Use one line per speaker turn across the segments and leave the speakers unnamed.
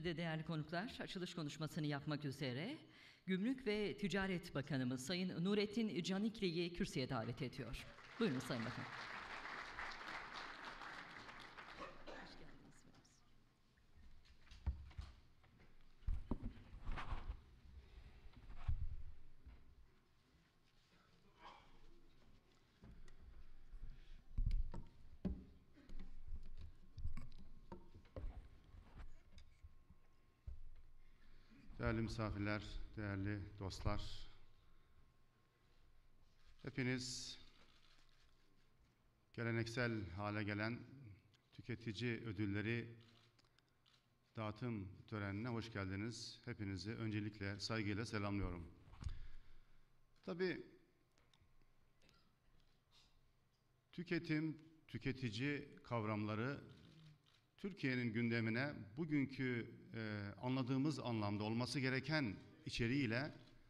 Şimdi de değerli konuklar açılış konuşmasını yapmak üzere Gümrük ve Ticaret Bakanımız Sayın Nurettin Canikli'yi kürsüye davet ediyor. Buyurun Sayın Bakan. Hoş geldiniz.
Değerli misafirler, değerli dostlar, hepiniz geleneksel hale gelen tüketici ödülleri dağıtım törenine hoş geldiniz. Hepinizi öncelikle saygıyla selamlıyorum. Tabii tüketim, tüketici kavramları Türkiye'nin gündemine bugünkü anladığımız anlamda olması gereken içeriğiyle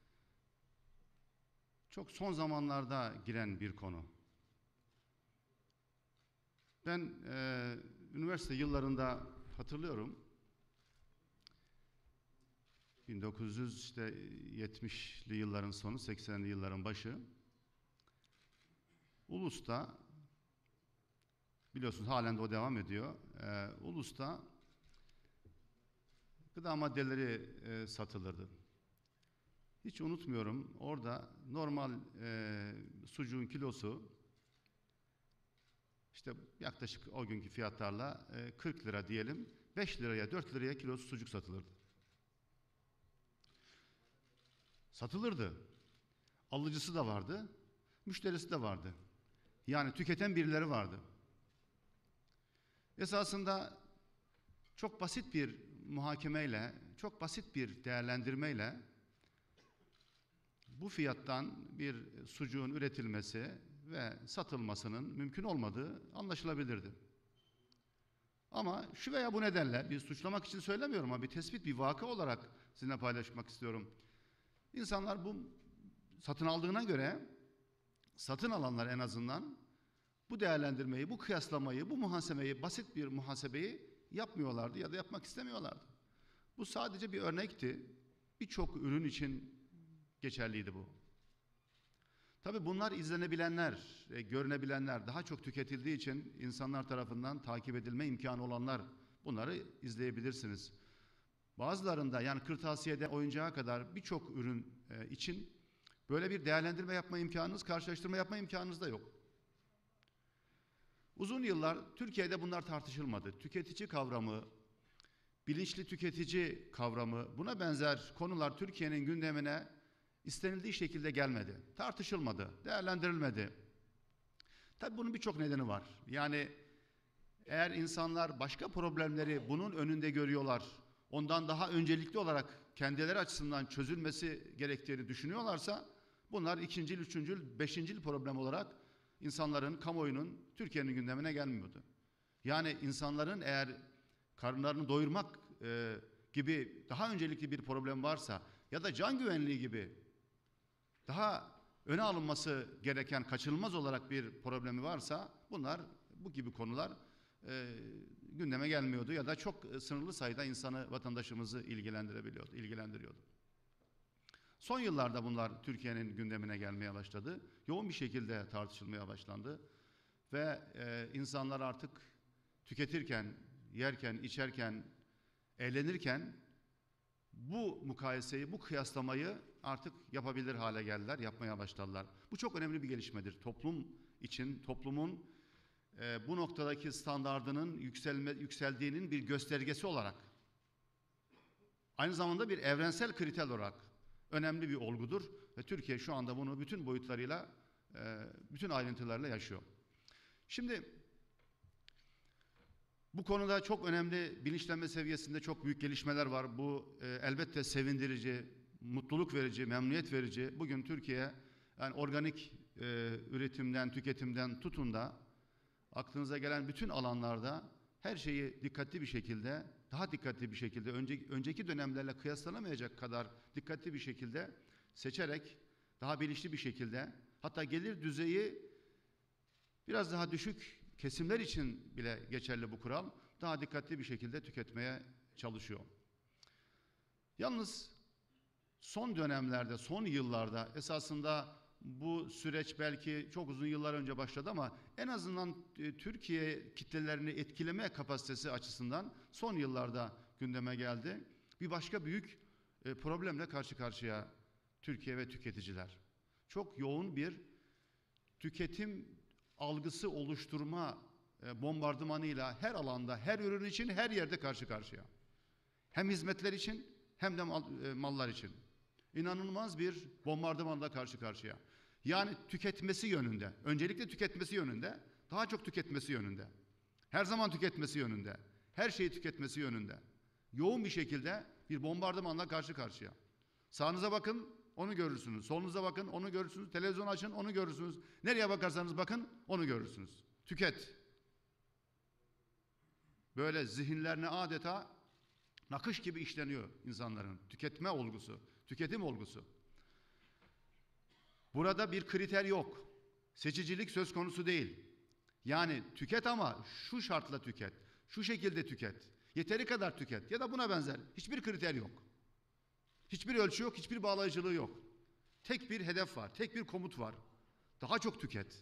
çok son zamanlarda giren bir konu. Ben üniversite yıllarında hatırlıyorum, 1970'li yılların sonu, 80'li yılların başı, Ulus'ta, biliyorsunuz halen de o devam ediyor, Ulus'ta gıda maddeleri satılırdı. Hiç unutmuyorum, orada normal sucuğun kilosu işte yaklaşık o günkü fiyatlarla 40 lira diyelim, 5 liraya 4 liraya kilosu sucuk satılırdı. Satılırdı. Alıcısı da vardı, müşterisi de vardı. Yani tüketen birileri vardı. Esasında çok basit bir muhakemeyle, çok basit bir değerlendirmeyle bu fiyattan bir sucuğun üretilmesi ve satılmasının mümkün olmadığı anlaşılabilirdi. Ama şu veya bu nedenle, bir suçlamak için söylemiyorum ama bir tespit, bir vaka olarak sizinle paylaşmak istiyorum. İnsanlar bu satın aldığına göre, satın alanlar en azından bu değerlendirmeyi, bu kıyaslamayı, bu muhasebeyi, basit bir muhasebeyi yapmıyorlardı ya da yapmak istemiyorlardı. Bu sadece bir örnekti. Birçok ürün için geçerliydi bu. Tabii bunlar izlenebilenler, görünebilenler, daha çok tüketildiği için insanlar tarafından takip edilme imkanı olanlar, bunları izleyebilirsiniz. Bazılarında, yani kırtasiyede oyuncağa kadar birçok ürün için böyle bir değerlendirme yapma imkanınız, karşılaştırma yapma imkanınız da yok. Uzun yıllar Türkiye'de bunlar tartışılmadı. Tüketici kavramı, bilinçli tüketici kavramı, buna benzer konular Türkiye'nin gündemine istenildiği şekilde gelmedi. Tartışılmadı, değerlendirilmedi. Tabii bunun birçok nedeni var. Yani eğer insanlar başka problemleri bunun önünde görüyorlar, ondan daha öncelikli olarak kendileri açısından çözülmesi gerektiğini düşünüyorlarsa, bunlar ikincil, üçüncül, beşincil problem olarak insanların, kamuoyunun, Türkiye'nin gündemine gelmiyordu. Yani insanların eğer karınlarını doyurmak gibi daha öncelikli bir problem varsa ya da can güvenliği gibi daha öne alınması gereken, kaçınılmaz olarak bir problemi varsa, bunlar, bu gibi konular gündeme gelmiyordu ya da çok sınırlı sayıda insanı, vatandaşımızı ilgilendiriyordu. Son yıllarda bunlar Türkiye'nin gündemine gelmeye başladı. Yoğun bir şekilde tartışılmaya başlandı. Ve insanlar artık tüketirken, yerken, içerken, eğlenirken bu mukayeseyi, bu kıyaslamayı artık yapabilir hale geldiler, yapmaya başladılar. Bu çok önemli bir gelişmedir. Toplum için, toplumun bu noktadaki standardının yükseldiğinin bir göstergesi olarak, aynı zamanda bir evrensel kriter olarak önemli bir olgudur ve Türkiye şu anda bunu bütün boyutlarıyla, bütün ayrıntılarıyla yaşıyor. Şimdi bu konuda çok önemli, bilinçlenme seviyesinde çok büyük gelişmeler var. Bu elbette sevindirici, mutluluk verici, memnuniyet verici. Bugün Türkiye, yani organik üretimden, tüketimden tutun da aklınıza gelen bütün alanlarda her şeyi dikkatli bir şekilde, daha dikkatli bir şekilde, önceki dönemlerle kıyaslanamayacak kadar dikkatli bir şekilde seçerek, daha bilinçli bir şekilde, hatta gelir düzeyi biraz daha düşük kesimler için bile geçerli bu kural, daha dikkatli bir şekilde tüketmeye çalışıyor. Yalnız son dönemlerde, son yıllarda esasında bu süreç belki çok uzun yıllar önce başladı ama en azından Türkiye kitlelerini etkileme kapasitesi açısından son yıllarda gündeme geldi. Bir başka büyük problemle karşı karşıya Türkiye ve tüketiciler. Çok yoğun bir tüketim algısı oluşturma bombardımanıyla her alanda, her ürün için, her yerde karşı karşıya. Hem hizmetler için hem de mallar için. İnanılmaz bir bombardımanla karşı karşıya. Yani tüketmesi yönünde, öncelikle tüketmesi yönünde, daha çok tüketmesi yönünde. Her zaman tüketmesi yönünde, her şeyi tüketmesi yönünde. Yoğun bir şekilde bir bombardımanla karşı karşıya. Sağınıza bakın, onu görürsünüz. Solunuza bakın, onu görürsünüz. Televizyon açın, onu görürsünüz. Nereye bakarsanız bakın, onu görürsünüz. Tüket. Böyle zihinlerine adeta nakış gibi işleniyor insanların. Tüketme olgusu, tüketim olgusu. Burada bir kriter yok. Seçicilik söz konusu değil. Yani tüket ama şu şartla tüket, şu şekilde tüket, yeteri kadar tüket ya da buna benzer hiçbir kriter yok. Hiçbir ölçü yok, hiçbir bağlayıcılığı yok. Tek bir hedef var, tek bir komut var. Daha çok tüket.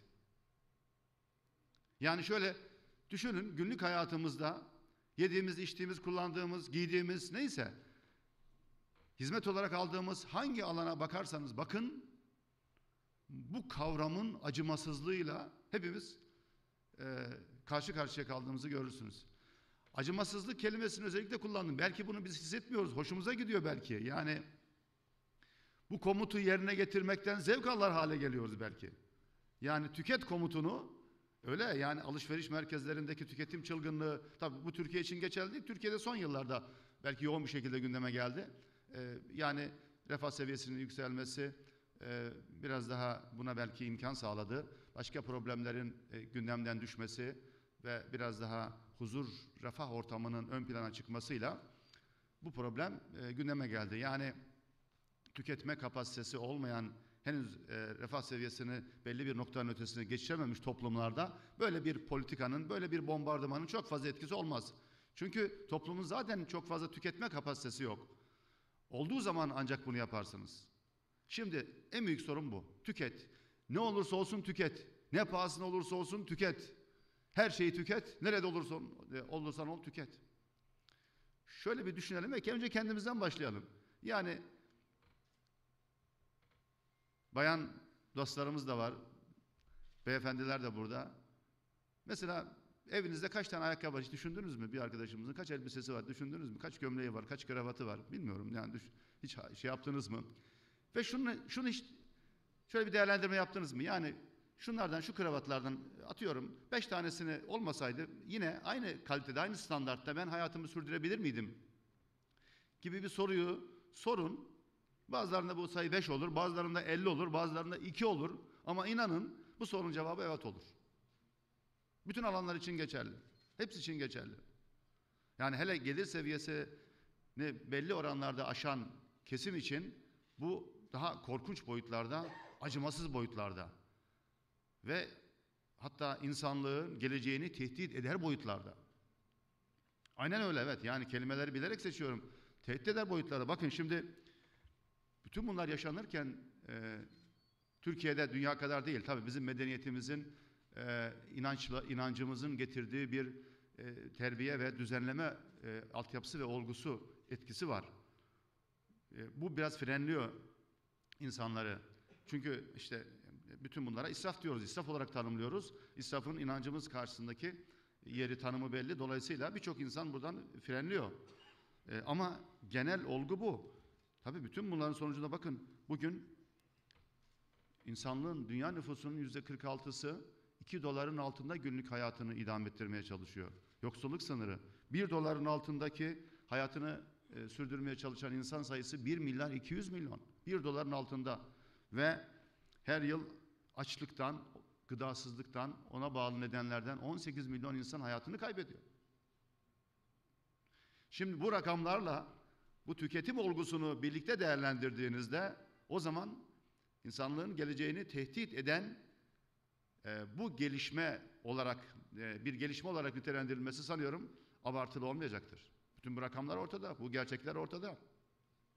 Yani şöyle düşünün, günlük hayatımızda yediğimiz, içtiğimiz, kullandığımız, giydiğimiz neyse, hizmet olarak aldığımız hangi alana bakarsanız bakın, bu kavramın acımasızlığıyla hepimiz karşı karşıya kaldığımızı görürsünüz. Acımasızlık kelimesini özellikle kullandım. Belki bunu biz hissetmiyoruz, hoşumuza gidiyor belki. Yani bu komutu yerine getirmekten zevk alır hale geliyoruz belki. Yani tüket komutunu öyle, yani alışveriş merkezlerindeki tüketim çılgınlığı, tabii bu Türkiye için geçerli değil. Türkiye'de son yıllarda belki yoğun bir şekilde gündeme geldi. Yani refah seviyesinin yükselmesi biraz daha buna belki imkan sağladı. Başka problemlerin gündemden düşmesi ve biraz daha huzur, refah ortamının ön plana çıkmasıyla bu problem gündeme geldi. Yani tüketme kapasitesi olmayan, henüz refah seviyesini belli bir noktanın ötesine geçirememiş toplumlarda böyle bir politikanın, böyle bir bombardımanın çok fazla etkisi olmaz. Çünkü toplumun zaten çok fazla tüketme kapasitesi yok. Olduğu zaman ancak bunu yaparsınız. Şimdi en büyük sorun bu. Tüket. Ne olursa olsun tüket. Ne pahasına olursa olsun tüket. Her şeyi tüket. Nerede olursan ol tüket. Şöyle bir düşünelim ve önce kendimizden başlayalım. Yani bayan dostlarımız da var. Beyefendiler de burada. Mesela evinizde kaç tane ayakkabı var hiç düşündünüz mü? Bir arkadaşımızın kaç elbisesi var düşündünüz mü? Kaç gömleği var, kaç kravatı var bilmiyorum. Yani hiç şey yaptınız mı? Ve şunu hiç şöyle bir değerlendirme yaptınız mı? Yani şunlardan, şu kravatlardan atıyorum 5 tanesini olmasaydı yine aynı kalitede, aynı standartta ben hayatımı sürdürebilir miydim? Gibi bir soruyu sorun. Bazılarında bu sayı 5 olur, bazılarında 50 olur, bazılarında 2 olur. Ama inanın bu sorunun cevabı evet olur. Bütün alanlar için geçerli. Hepsi için geçerli. Yani hele gelir seviyesini belli oranlarda aşan kesim için bu daha korkunç boyutlarda, acımasız boyutlarda ve hatta insanlığın geleceğini tehdit eder boyutlarda. Aynen öyle, evet. Yani kelimeleri bilerek seçiyorum. Tehdit eder boyutlarda. Bakın şimdi bütün bunlar yaşanırken Türkiye'de dünya kadar değil. Tabii bizim medeniyetimizin inancımızın getirdiği bir terbiye ve düzenleme altyapısı ve olgusu, etkisi var. Bu biraz frenliyor insanları. Çünkü işte bütün bunlara israf diyoruz. İsraf olarak tanımlıyoruz. İsrafın inancımız karşısındaki yeri, tanımı belli. Dolayısıyla birçok insan buradan frenliyor. Ama genel olgu bu. Tabii bütün bunların sonucunda bakın bugün insanlığın, dünya nüfusunun %46'sı 2 doların altında günlük hayatını idame ettirmeye çalışıyor. Yoksulluk sınırı. 1 doların altındaki hayatını sürdürmeye çalışan insan sayısı 1 milyar 200 milyon. 1 doların altında ve her yıl açlıktan, gıdasızlıktan, ona bağlı nedenlerden 18 milyon insan hayatını kaybediyor. Şimdi bu rakamlarla bu tüketim olgusunu birlikte değerlendirdiğinizde o zaman insanlığın geleceğini tehdit eden bu gelişme olarak bir gelişme olarak nitelendirilmesi sanıyorum abartılı olmayacaktır. Bütün bu rakamlar ortada, bu gerçekler ortada.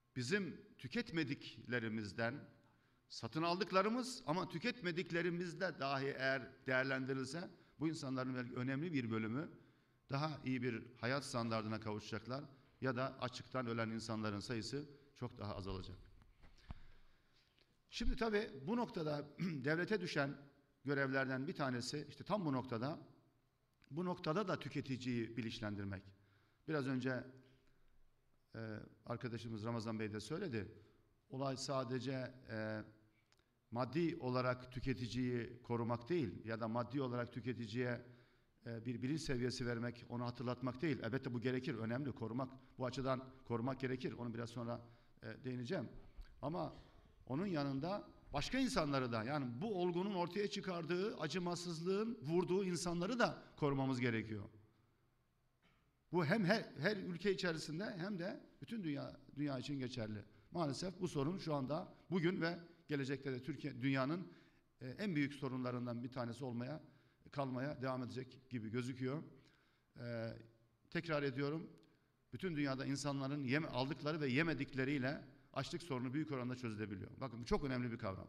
bizim tüketmediklerimizden satın aldıklarımız ama tüketmediklerimizde dahi eğer değerlendirilse bu insanların belki önemli bir bölümü daha iyi bir hayat standardına kavuşacaklar ya da açlıktan ölen insanların sayısı çok daha azalacak. Şimdi tabii bu noktada devlete düşen görevlerden bir tanesi işte tam bu noktada da tüketiciyi bilinçlendirmek. Biraz önce arkadaşımız Ramazan Bey de söyledi. Olay sadece maddi olarak tüketiciyi korumak değil ya da maddi olarak tüketiciye bir bilinç seviyesi vermek, onu hatırlatmak değil. Elbette bu gerekir, önemli, korumak. Bu açıdan korumak gerekir. Onu biraz sonra değineceğim. Ama onun yanında başka insanları da, yani bu olgunun ortaya çıkardığı acımasızlığın vurduğu insanları da korumamız gerekiyor. Bu hem her ülke içerisinde hem de bütün dünya için geçerli. Maalesef bu sorun şu anda bugün ve gelecekte de dünyanın en büyük sorunlarından bir tanesi kalmaya devam edecek gibi gözüküyor. Tekrar ediyorum, bütün dünyada insanların aldıkları ve yemedikleriyle açlık sorunu büyük oranda çözülebiliyor. Bakın bu çok önemli bir kavram.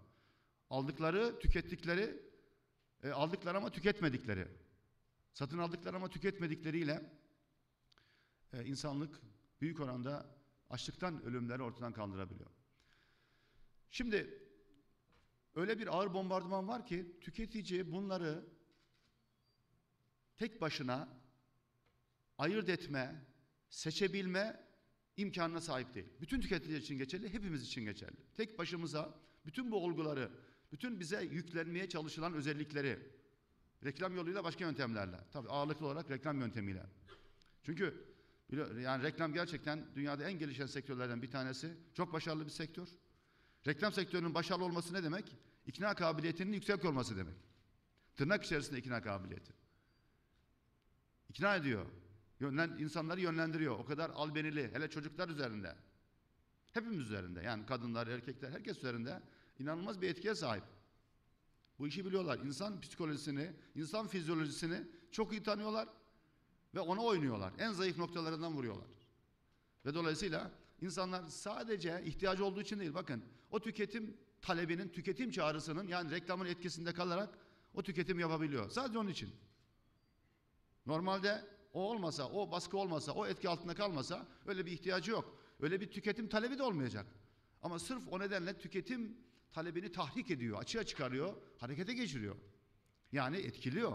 Aldıkları ama tüketmedikleri, satın aldıkları ama tüketmedikleriyle insanlık büyük oranda açlıktan ölümleri ortadan kaldırabiliyor. Şimdi öyle bir ağır bombardıman var ki tüketici bunları tek başına ayırt etme, seçebilme imkanına sahip değil. Bütün tüketiciler için geçerli, hepimiz için geçerli. Tek başımıza bütün bu olguları, bütün bize yüklenmeye çalışılan özellikleri reklam yoluyla, başka yöntemlerle, tabii ağırlıklı olarak reklam yöntemiyle. Çünkü yani reklam gerçekten dünyada en gelişen sektörlerden bir tanesi. Çok başarılı bir sektör. Reklam sektörünün başarılı olması ne demek? İkna kabiliyetinin yüksek olması demek. Tırnak içerisinde ikna kabiliyeti. İkna ediyor. İnsanları yönlendiriyor. O kadar albenili, hele çocuklar üzerinde. Hepimiz üzerinde. Yani kadınlar, erkekler, herkes üzerinde inanılmaz bir etkiye sahip. Bu işi biliyorlar. İnsan psikolojisini, insan fizyolojisini çok iyi tanıyorlar ve ona oynuyorlar. En zayıf noktalarından vuruyorlar. Ve dolayısıyla insanlar sadece ihtiyacı olduğu için değil, bakın o tüketim talebinin, tüketim çağrısının, yani reklamın etkisinde kalarak o tüketim yapabiliyor. Sadece onun için. Normalde o olmasa, o baskı olmasa, o etki altında kalmasa öyle bir ihtiyacı yok. Öyle bir tüketim talebi de olmayacak. Ama sırf o nedenle tüketim talebini tahrik ediyor, açığa çıkarıyor, harekete geçiriyor. Yani etkiliyor.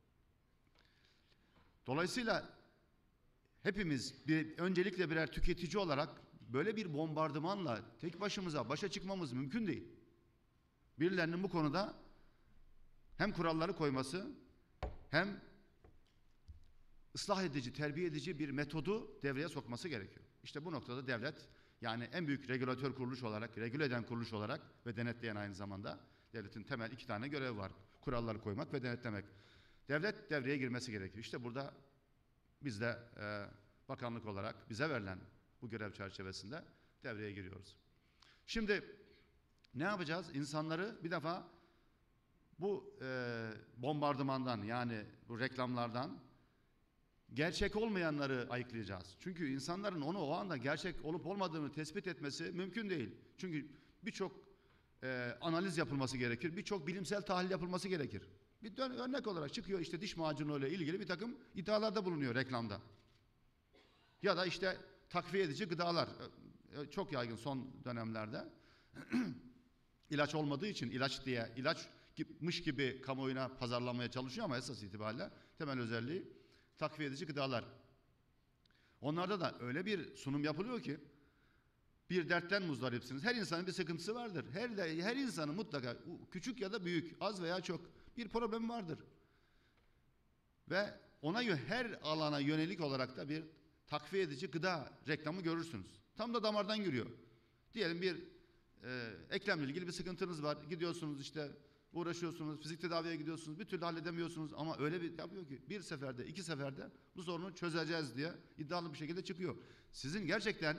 Dolayısıyla hepimiz öncelikle birer tüketici olarak böyle bir bombardımanla tek başımıza başa çıkmamız mümkün değil. Birilerinin bu konuda hem kuralları koyması hem ıslah edici, terbiye edici bir metodu devreye sokması gerekiyor. İşte bu noktada devlet, yani en büyük regülatör kuruluş olarak, regüle eden kuruluş olarak ve denetleyen, aynı zamanda devletin temel 2 tane görevi var. Kuralları koymak ve denetlemek. Devlet devreye girmesi gerekiyor. İşte burada biz de bakanlık olarak bize verilen bu görev çerçevesinde devreye giriyoruz. Şimdi ne yapacağız? İnsanları bir defa bu bombardımandan, yani bu reklamlardan gerçek olmayanları ayıklayacağız. Çünkü insanların onu o anda gerçek olup olmadığını tespit etmesi mümkün değil. Çünkü birçok analiz yapılması gerekir, birçok bilimsel tahlil yapılması gerekir. Bir örnek olarak çıkıyor, işte diş macunu ile ilgili bir takım iddialarda bulunuyor reklamda. Ya da işte takviye edici gıdalar çok yaygın son dönemlerde. İlaç olmadığı için ilaçmış gibi kamuoyuna pazarlamaya çalışıyor ama esas itibariyle temel özelliği takviye edici gıdalar. Onlarda da öyle bir sunum yapılıyor ki bir dertten muzdaripsiniz. Her insanın bir sıkıntısı vardır. Her insanın mutlaka küçük ya da büyük, az veya çok bir problemi vardır. Ve ona her alana yönelik olarak da bir takviye edici gıda reklamı görürsünüz. Tam da damardan giriyor. Diyelim bir eklemle ilgili bir sıkıntınız var. Gidiyorsunuz, işte uğraşıyorsunuz, fizik tedaviye gidiyorsunuz, bir türlü halledemiyorsunuz ama öyle bir yapıyor ki bir seferde, 2 seferde bu sorunu çözeceğiz diye iddialı bir şekilde çıkıyor. Sizin gerçekten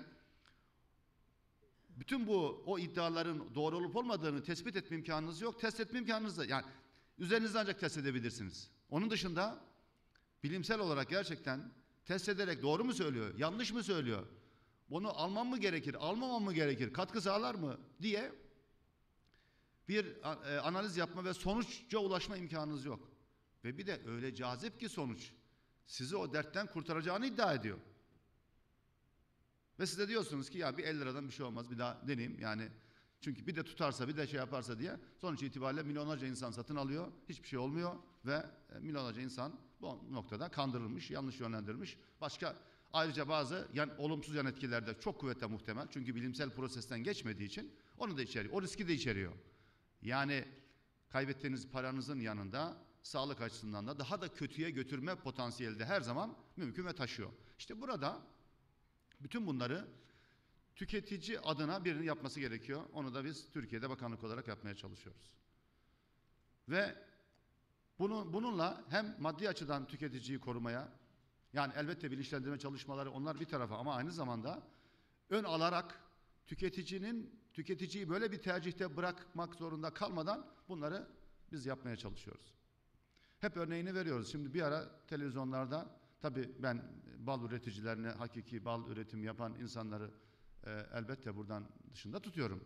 bütün o iddiaların doğru olup olmadığını tespit etme imkanınız yok, test etme imkanınız da, yani üzerinizde ancak test edebilirsiniz. Onun dışında bilimsel olarak gerçekten test ederek doğru mu söylüyor, yanlış mı söylüyor, Bunu almam mı gerekir, almamam mı gerekir, katkı sağlar mı diye bir analiz yapma ve sonuca ulaşma imkanınız yok. Ve bir de öyle cazip ki sonuç, sizi o dertten kurtaracağını iddia ediyor. Ve siz de diyorsunuz ki ya bir 50 liradan bir şey olmaz, bir daha deneyeyim yani. Çünkü bir de tutarsa, bir de şey yaparsa diye sonuç itibariyle milyonlarca insan satın alıyor, hiçbir şey olmuyor ve milyonlarca insan bu noktada kandırılmış, yanlış yönlendirilmiş. Başka ayrıca bazı olumsuz yan etkiler de çok kuvvetle muhtemel. Çünkü bilimsel prosesten geçmediği için onu da içeriyor, o riski de içeriyor. Yani kaybettiğiniz paranızın yanında sağlık açısından da daha da kötüye götürme potansiyeli de her zaman mümkün ve taşıyor. İşte burada bütün bunları tüketici adına birinin yapması gerekiyor. Onu da biz Türkiye'de bakanlık olarak yapmaya çalışıyoruz. Ve bununla hem maddi açıdan tüketiciyi korumaya, yani elbette bilinçlendirme çalışmaları onlar bir tarafa ama aynı zamanda ön alarak tüketiciyi böyle bir tercihte bırakmak zorunda kalmadan bunları biz yapmaya çalışıyoruz. Hep örneğini veriyoruz. Şimdi bir ara televizyonlarda tabii ben bal üreticilerine, hakiki bal üretim yapan insanları elbette buradan dışında tutuyorum.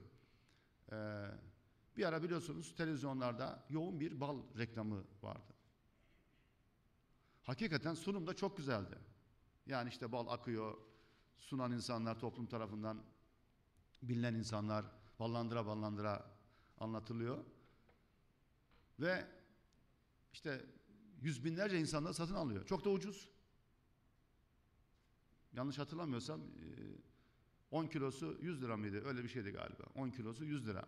Bir ara biliyorsunuz televizyonlarda yoğun bir bal reklamı vardı. Hakikaten sunum da çok güzeldi. Yani işte bal akıyor, sunan insanlar toplum tarafından bilinen insanlar, ballandıra ballandıra anlatılıyor. Ve işte yüz binlerce insanlar satın alıyor. Çok da ucuz. Yanlış hatırlamıyorsam 10 kilosu 100 lira mıydı? Öyle bir şeydi galiba. 10 kilosu 100 lira.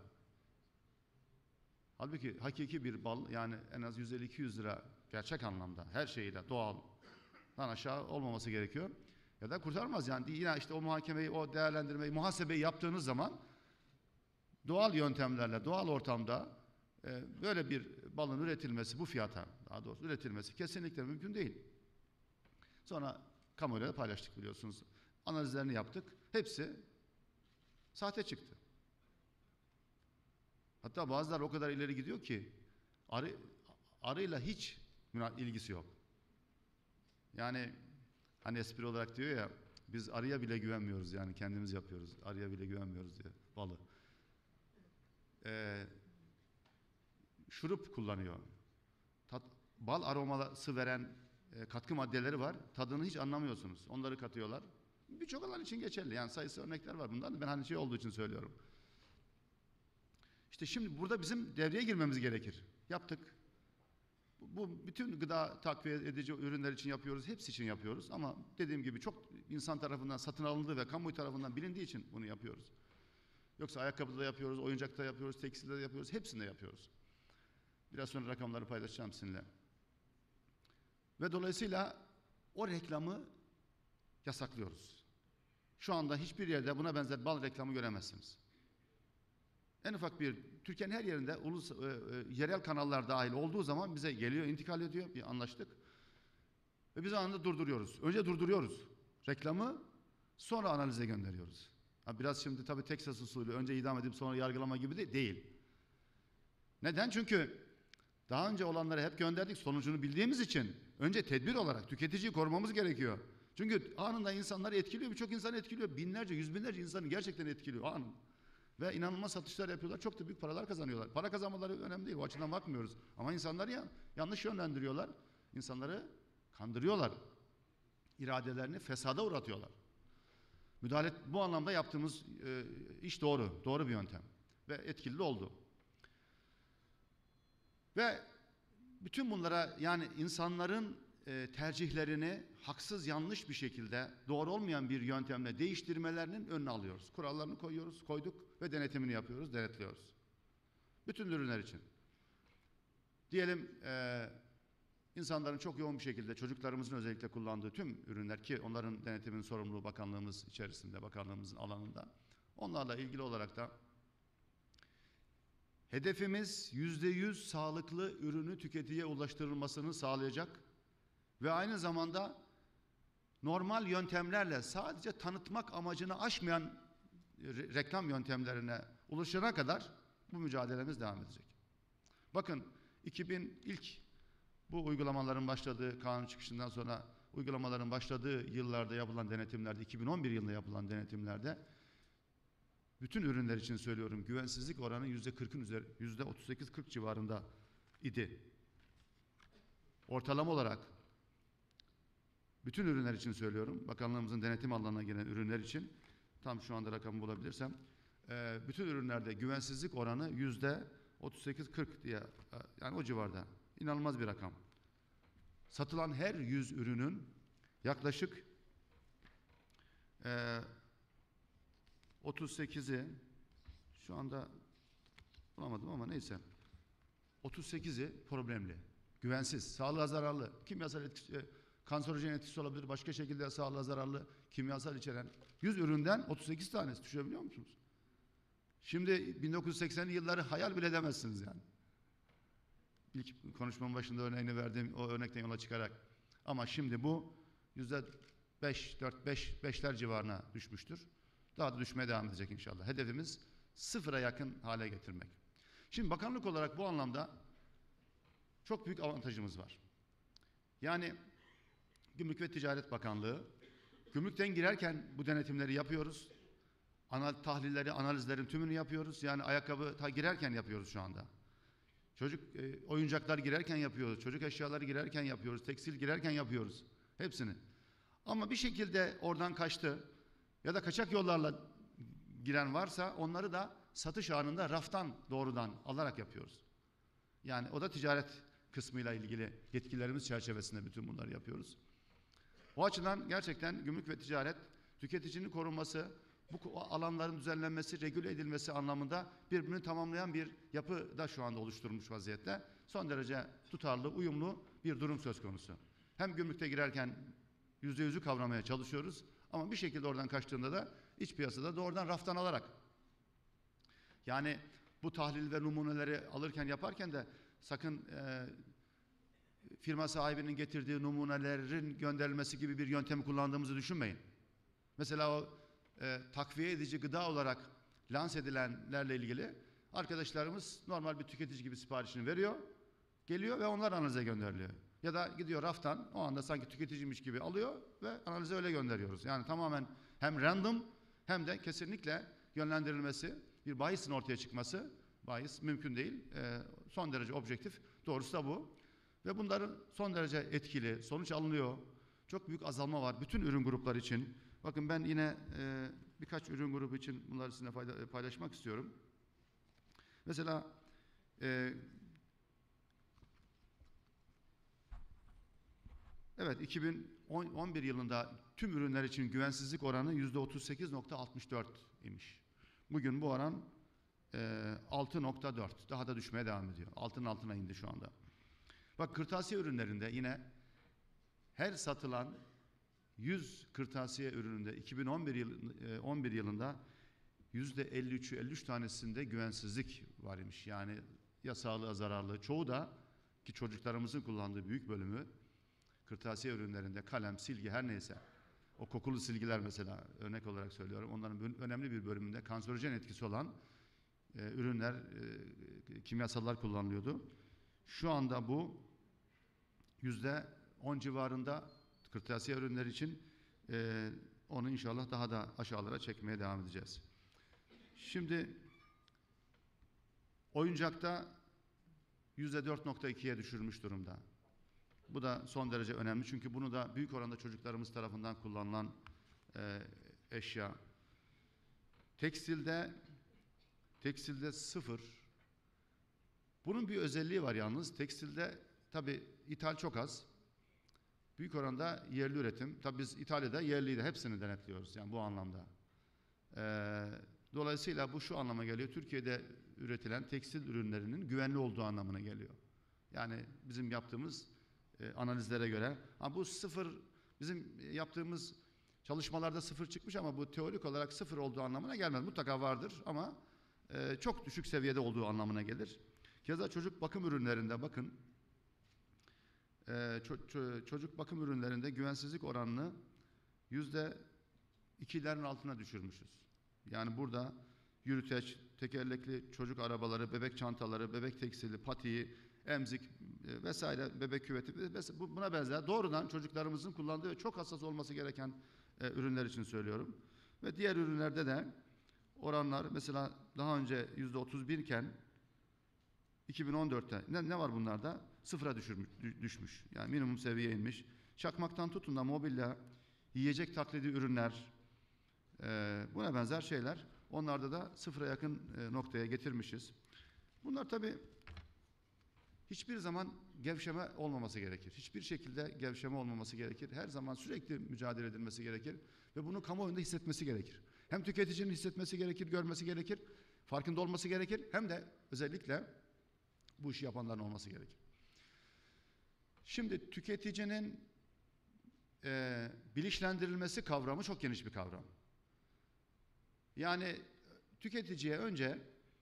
Halbuki hakiki bir bal yani en az 150-200 lira gerçek anlamda her şeyiyle doğaldan aşağı olmaması gerekiyor. Ya da kurtarmaz yani yine işte o muhakemeyi, o değerlendirmeyi, muhasebeyi yaptığınız zaman doğal yöntemlerle, doğal ortamda böyle bir balın üretilmesi bu fiyata daha doğrusu üretilmesi kesinlikle mümkün değil. Sonra kamuoyuyla da paylaştık biliyorsunuz. Analizlerini yaptık. Hepsi sahte çıktı. Hatta bazıları o kadar ileri gidiyor ki arıyla hiç ilgisi yok. Yani hani espri olarak diyor ya biz arıya bile güvenmiyoruz yani kendimiz yapıyoruz. Arıya bile güvenmiyoruz diye balı. Şurup kullanıyor. Bal aroması veren katkı maddeleri var. Tadını hiç anlamıyorsunuz. Onları katıyorlar. Birçok alan için geçerli. Yani sayısı örnekler var bundan. Ben hani şey olduğu için söylüyorum. İşte şimdi burada bizim devreye girmemiz gerekir. Yaptık. Bu bütün gıda takviye edici ürünler için yapıyoruz. Hepsi için yapıyoruz. Ama dediğim gibi çok insan tarafından satın alındığı ve kamuoyu tarafından bilindiği için bunu yapıyoruz. Yoksa ayakkabıda da yapıyoruz, oyuncakta yapıyoruz, tekstilde de yapıyoruz. Hepsinde yapıyoruz. Biraz sonra rakamları paylaşacağım sizinle. Ve dolayısıyla o reklamı yasaklıyoruz. Şu anda hiçbir yerde buna benzer bal reklamı göremezsiniz. En ufak bir, Türkiye'nin her yerinde yerel kanallar dahil olduğu zaman bize geliyor, intikal ediyor, bir anlaştık. Ve biz anında durduruyoruz. Önce durduruyoruz reklamı, sonra analize gönderiyoruz. Biraz şimdi tabii Texas usulü, önce idam edip sonra yargılama gibi de değil. Neden? Çünkü daha önce olanları hep gönderdik, sonucunu bildiğimiz için önce tedbir olarak tüketiciyi korumamız gerekiyor. Çünkü anında insanları etkiliyor, birçok insanı etkiliyor. Binlerce, yüz binlerce insanı gerçekten etkiliyor anında. Ve inanılmaz satışlar yapıyorlar, çok da büyük paralar kazanıyorlar. Para kazanmaları önemli değil, o açıdan bakmıyoruz. Ama insanları yanlış yönlendiriyorlar, insanları kandırıyorlar. İradelerini fesada uğratıyorlar. Bu anlamda yaptığımız iş doğru bir yöntem. Ve etkili de oldu. Ve bütün bunlara yani insanların tercihlerini haksız yanlış bir şekilde doğru olmayan bir yöntemle değiştirmelerinin önüne alıyoruz. Kurallarını koyduk ve denetimini yapıyoruz, denetliyoruz. Bütün ürünler için. Diyelim insanların çok yoğun bir şekilde çocuklarımızın özellikle kullandığı tüm ürünler ki onların denetiminin sorumluluğu bakanlığımız içerisinde, bakanlığımızın alanında. Onlarla ilgili olarak da hedefimiz %100 sağlıklı ürünü tüketiciye ulaştırılmasını sağlayacak ve aynı zamanda normal yöntemlerle sadece tanıtmak amacını aşmayan reklam yöntemlerine ulaşana kadar bu mücadelemiz devam edecek. Bakın ilk bu uygulamaların başladığı kanun çıkışından sonra uygulamaların başladığı yıllarda yapılan denetimlerde, 2011 yılında yapılan denetimlerde bütün ürünler için söylüyorum, güvensizlik oranı %40'ın üzeri, %38-40 civarında idi. Ortalama olarak bütün ürünler için söylüyorum, bakanlığımızın denetim alanına giren ürünler için, tam şu anda rakamı bulabilirsem, bütün ürünlerde güvensizlik oranı %38-40 diye, yani o civarda. İnanılmaz bir rakam. Satılan her 100 ürünün yaklaşık 38'i, şu anda bulamadım ama neyse, 38'i problemli, güvensiz, sağlığa zararlı, kimyasal etkisi, kanserojen etkisi olabilir, başka şekilde sağlığa zararlı kimyasal içeren 100 üründen 38 tanesi, düşünebiliyor musunuz? Şimdi 1980'li yılları hayal bile edemezsiniz yani. İlk konuşmamın başında örneğini verdiğim o örnekten yola çıkarak. Ama şimdi bu %5-4-5'ler civarına düşmüştür. Daha da düşmeye devam edecek inşallah. Hedefimiz sıfıra yakın hale getirmek. Şimdi bakanlık olarak bu anlamda çok büyük avantajımız var. Yani Gümrük ve Ticaret Bakanlığı, gümrükten girerken bu denetimleri yapıyoruz. Tahlilleri, analizlerin tümünü yapıyoruz. Yani ayakkabı girerken yapıyoruz şu anda. Çocuk oyuncaklar girerken yapıyoruz. Çocuk eşyaları girerken yapıyoruz. Tekstil girerken yapıyoruz. Hepsini. Ama bir şekilde oradan kaçtı ya da kaçak yollarla giren varsa onları da satış anında raftan doğrudan alarak yapıyoruz. Yani o da ticaret kısmıyla ilgili yetkilerimiz çerçevesinde bütün bunları yapıyoruz. O açıdan gerçekten gümrük ve ticaret, tüketicinin korunması, bu alanların düzenlenmesi, regüle edilmesi anlamında birbirini tamamlayan bir yapı da şu anda oluşturmuş vaziyette. Son derece tutarlı, uyumlu bir durum söz konusu. Hem gümrükte girerken %100'ü kavramaya çalışıyoruz ama bir şekilde oradan kaçtığında da iç piyasada doğrudan raftan alarak. Yani bu tahlil ve numuneleri alırken yaparken de sakın firma sahibinin getirdiği numunelerin gönderilmesi gibi bir yöntemi kullandığımızı düşünmeyin. Mesela o takviye edici gıda olarak lanse edilenlerle ilgili arkadaşlarımız normal bir tüketici gibi siparişini veriyor, geliyor ve onlar analize gönderiliyor. Ya da gidiyor raftan o anda sanki tüketiciymiş gibi alıyor ve analize öyle gönderiyoruz. Yani tamamen hem random hem de kesinlikle yönlendirilmesi, bir bahisin ortaya çıkması, bahis mümkün değil. Son derece objektif, doğrusu da bu. Ve bunların son derece etkili, sonuç alınıyor. Çok büyük azalma var bütün ürün grupları için. Bakın ben yine birkaç ürün grubu için bunları sizinle paylaşmak istiyorum. Mesela evet 2011 yılında tüm ürünler için güvensizlik oranı %38,64 imiş. Bugün bu oran 6,4. Daha da düşmeye devam ediyor. 6'nın altına indi şu anda. Bak kırtasiye ürünlerinde yine her satılan 100 kırtasiye ürününde 2011 yılında %53'ü 53 tanesinde güvensizlik var imiş. Yani ya sağlığa zararlı, çoğu da ki çocuklarımızın kullandığı büyük bölümü kırtasiye ürünlerinde kalem, silgi her neyse o kokulu silgiler mesela örnek olarak söylüyorum. Onların önemli bir bölümünde kanserojen etkisi olan ürünler, kimyasallar kullanılıyordu. Şu anda bu %10 civarında kırtasiye ürünleri için onu inşallah daha da aşağılara çekmeye devam edeceğiz. Şimdi oyuncakta %4,2'ye düşürmüş durumda. Bu da son derece önemli çünkü bunu da büyük oranda çocuklarımız tarafından kullanılan eşya. Tekstilde 0. Bunun bir özelliği var yalnız. Tekstilde tabii ithal çok az. Büyük oranda yerli üretim. Tabii biz İtalya'da yerliyi de hepsini denetliyoruz yani bu anlamda. Dolayısıyla bu şu anlama geliyor. Türkiye'de üretilen tekstil ürünlerinin güvenli olduğu anlamına geliyor. Yani bizim yaptığımız analizlere göre. Bu 0, bizim yaptığımız çalışmalarda 0 çıkmış ama bu teorik olarak 0 olduğu anlamına gelmez. Mutlaka vardır ama çok düşük seviyede olduğu anlamına gelir. Keza çocuk bakım ürünlerinde bakın. Çocuk bakım ürünlerinde güvensizlik oranını %2'lerin altına düşürmüşüz. Yani burada yürüteç, tekerlekli çocuk arabaları, bebek çantaları, bebek tekstili, patiği, emzik vesaire, bebek küveti, buna benzer doğrudan çocuklarımızın kullandığı ve çok hassas olması gereken ürünler için söylüyorum. Ve diğer ürünlerde de oranlar mesela daha önce %31 iken 2014'te ne var bunlarda? Sıfıra düşmüş. Yani minimum seviyeye inmiş. Çakmaktan tutun da mobilya, yiyecek taklidi ürünler, buna benzer şeyler. Onlarda da sıfıra yakın noktaya getirmişiz. Bunlar tabii hiçbir zaman gevşeme olmaması gerekir. Hiçbir şekilde gevşeme olmaması gerekir. Her zaman sürekli mücadele edilmesi gerekir. Ve bunu kamuoyunda hissetmesi gerekir. Hem tüketicinin hissetmesi gerekir, görmesi gerekir, farkında olması gerekir. Hem de özellikle bu işi yapanların olması gerekir. Şimdi tüketicinin bilinçlendirilmesi kavramı çok geniş bir kavram. Yani tüketiciye önce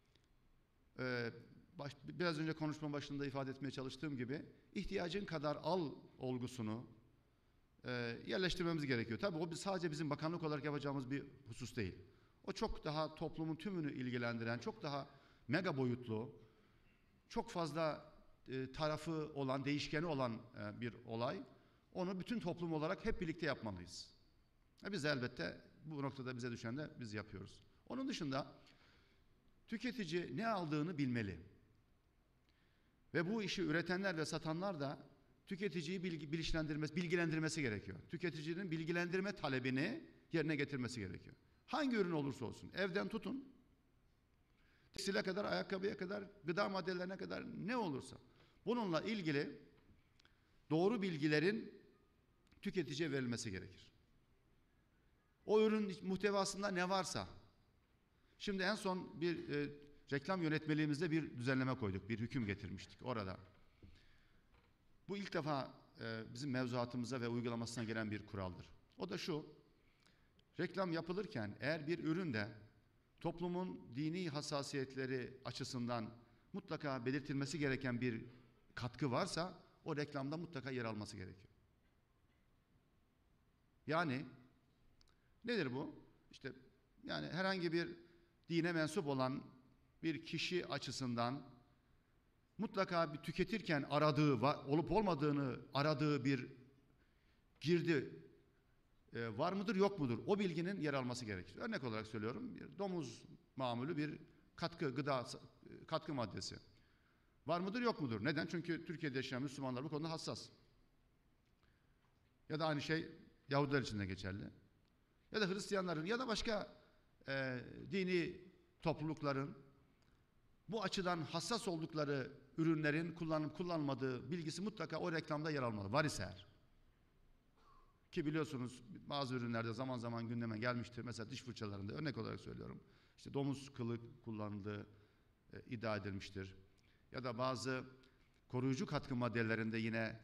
biraz önce konuşma başında ifade etmeye çalıştığım gibi ihtiyacın kadar al olgusunu yerleştirmemiz gerekiyor. Tabii o sadece bizim bakanlık olarak yapacağımız bir husus değil. O çok daha toplumun tümünü ilgilendiren, çok daha mega boyutlu, çok fazla tarafı olan, değişkeni olan bir olay. Onu bütün toplum olarak hep birlikte yapmalıyız. Biz elbette bu noktada bize düşen de biz yapıyoruz. Onun dışında tüketici ne aldığını bilmeli. Ve bu işi üretenler ve satanlar da tüketiciyi bilgilendirmesi gerekiyor. Tüketicinin bilgilendirme talebini yerine getirmesi gerekiyor. Hangi ürün olursa olsun, evden tutun, tekstile kadar, ayakkabıya kadar, gıda maddelerine kadar ne olursa. Bununla ilgili doğru bilgilerin tüketiciye verilmesi gerekir. O ürün muhtevasında ne varsa, şimdi en son bir reklam yönetmeliğimizde bir düzenleme koyduk, bir hüküm getirmiştik orada. Bu ilk defa bizim mevzuatımıza ve uygulamasına gelen bir kuraldır. O da şu, reklam yapılırken eğer bir üründe toplumun dini hassasiyetleri açısından mutlaka belirtilmesi gereken bir katkı varsa o reklamda mutlaka yer alması gerekiyor. Yani nedir bu? İşte yani herhangi bir dine mensup olan bir kişi açısından mutlaka bir tüketirken aradığı, olup olmadığını aradığı bir girdi var mıdır yok mudur? O bilginin yer alması gerekir. Örnek olarak söylüyorum, bir domuz mamulü bir katkı maddesi. Var mıdır yok mudur? Neden? Çünkü Türkiye'de yaşayan Müslümanlar bu konuda hassas. Ya da aynı şey Yahudiler için de geçerli. Ya da Hristiyanların ya da başka dini toplulukların bu açıdan hassas oldukları ürünlerin kullanıp kullanılmadığı bilgisi mutlaka o reklamda yer almalı. Var ise eğer. Ki biliyorsunuz bazı ürünlerde zaman zaman gündeme gelmiştir. Mesela diş fırçalarında örnek olarak söylüyorum. İşte domuz kılı kullanıldığı iddia edilmiştir. Ya da bazı koruyucu katkı maddelerinde yine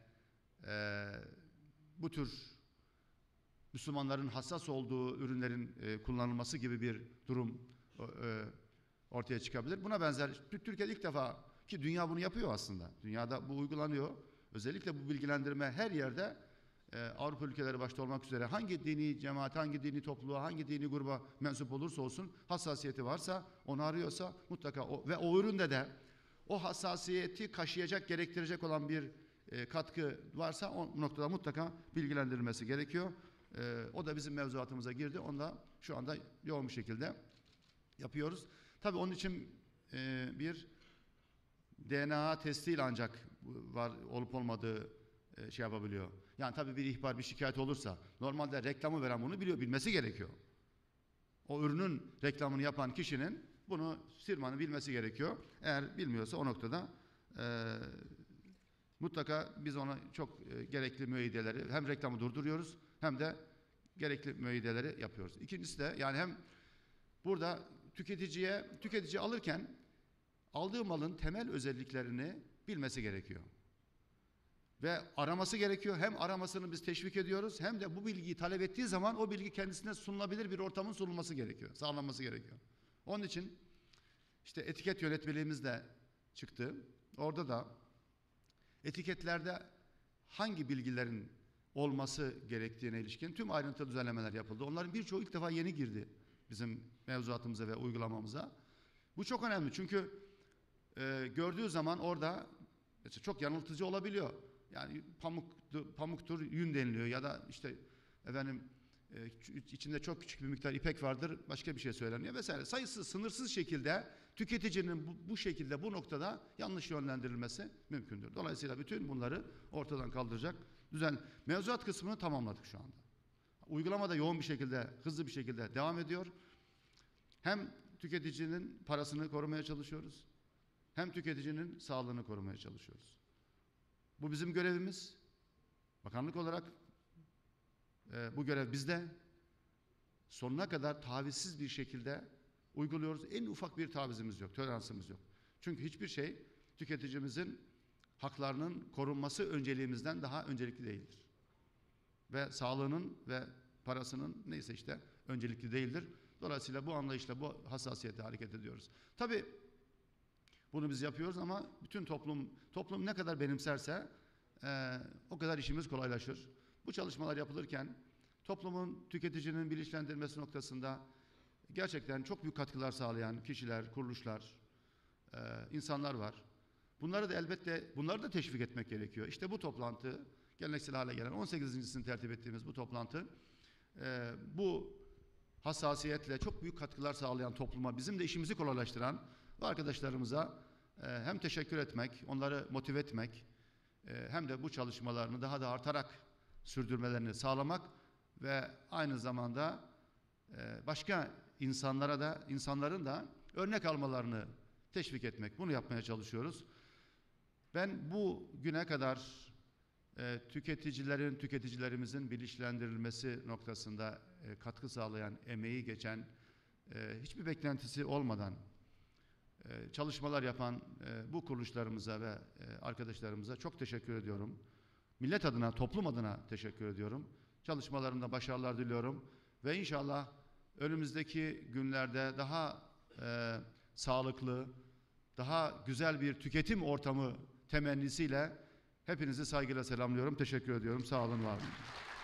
bu tür Müslümanların hassas olduğu ürünlerin kullanılması gibi bir durum ortaya çıkabilir. Buna benzer Türkiye'de ilk defa ki dünya bunu yapıyor aslında. Dünyada bu uygulanıyor. Özellikle bu bilgilendirme her yerde Avrupa ülkeleri başta olmak üzere hangi dini cemaat, hangi dini topluluğa, hangi dini gruba mensup olursa olsun hassasiyeti varsa, onu arıyorsa mutlaka ve o üründe de o hassasiyeti kaşıyacak, gerektirecek olan bir katkı varsa o noktada mutlaka bilgilendirilmesi gerekiyor. O da bizim mevzuatımıza girdi. Onu da şu anda yoğun bir şekilde yapıyoruz. Tabii onun için bir DNA testiyle ancak var olup olmadığı şey yapabiliyor. Yani tabii bir ihbar, bir şikayet olursa normalde reklamı veren bunu biliyor, bilmesi gerekiyor. O ürünün reklamını yapan kişinin bunu firmanın bilmesi gerekiyor. Eğer bilmiyorsa o noktada mutlaka biz ona çok gerekli müeyyideleri hem reklamı durduruyoruz hem de gerekli müeyyideleri yapıyoruz. İkincisi de yani hem burada tüketici alırken aldığı malın temel özelliklerini bilmesi gerekiyor. Ve araması gerekiyor. Hem aramasını biz teşvik ediyoruz hem de bu bilgiyi talep ettiği zaman o bilgi kendisine sunulabilir bir ortamın sunulması gerekiyor. Sağlanması gerekiyor. Onun için işte etiket yönetmeliğimiz de çıktı. Orada da etiketlerde hangi bilgilerin olması gerektiğine ilişkin tüm ayrıntılı düzenlemeler yapıldı. Onların birçoğu ilk defa yeni girdi bizim mevzuatımıza ve uygulamamıza. Bu çok önemli çünkü gördüğü zaman orada çok yanıltıcı olabiliyor. Yani pamuktur, yün deniliyor ya da işte efendim içinde çok küçük bir miktar ipek vardır, başka bir şey söyleniyor vesaire. Sayısız, sınırsız şekilde tüketicinin bu şekilde bu noktada yanlış yönlendirilmesi mümkündür. Dolayısıyla bütün bunları ortadan kaldıracak mevzuat kısmını tamamladık şu anda. Uygulamada yoğun bir şekilde, hızlı bir şekilde devam ediyor. Hem tüketicinin parasını korumaya çalışıyoruz, hem tüketicinin sağlığını korumaya çalışıyoruz. Bu bizim görevimiz. Bakanlık olarak bu görev bizde. Sonuna kadar tavizsiz bir şekilde uyguluyoruz. En ufak bir tavizimiz yok, toleransımız yok. Çünkü hiçbir şey tüketicimizin haklarının korunması önceliğimizden daha öncelikli değildir. Ve sağlığının ve parasının neyse işte öncelikli değildir. Dolayısıyla bu anlayışla, bu hassasiyetle hareket ediyoruz. Tabii bunu biz yapıyoruz ama bütün toplum ne kadar benimserse o kadar işimiz kolaylaşır. Bu çalışmalar yapılırken toplumun, tüketicinin bilinçlendirilmesi noktasında gerçekten çok büyük katkılar sağlayan kişiler, kuruluşlar, insanlar var. Bunları da elbette teşvik etmek gerekiyor. İşte bu toplantı, geleneksel hale gelen 18.sini tertip ettiğimiz bu toplantı bu hassasiyetle çok büyük katkılar sağlayan topluma, bizim de işimizi kolaylaştıran arkadaşlarımıza hem teşekkür etmek, onları motive etmek hem de bu çalışmalarını daha da artarak sürdürmelerini sağlamak ve aynı zamanda başka insanların da örnek almalarını teşvik etmek. Bunu yapmaya çalışıyoruz. Ben bu güne kadar tüketicilerimizin bilinçlendirilmesi noktasında katkı sağlayan, emeği geçen, hiçbir beklentisi olmadan çalışmalar yapan bu kuruluşlarımıza ve arkadaşlarımıza çok teşekkür ediyorum. Millet adına, toplum adına teşekkür ediyorum. Çalışmalarında başarılar diliyorum ve inşallah önümüzdeki günlerde daha sağlıklı, daha güzel bir tüketim ortamı temennisiyle hepinizi saygıyla selamlıyorum. Teşekkür ediyorum. Sağ olun, var olun.